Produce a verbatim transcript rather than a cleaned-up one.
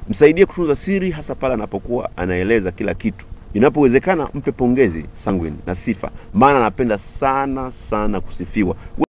Msaidie kutunza siri, hasa pale anapokuwa anaeleza kila kitu. Inapowezekana mpe pongezi sanguine na sifa, maana anapenda sana sana kusifiwa.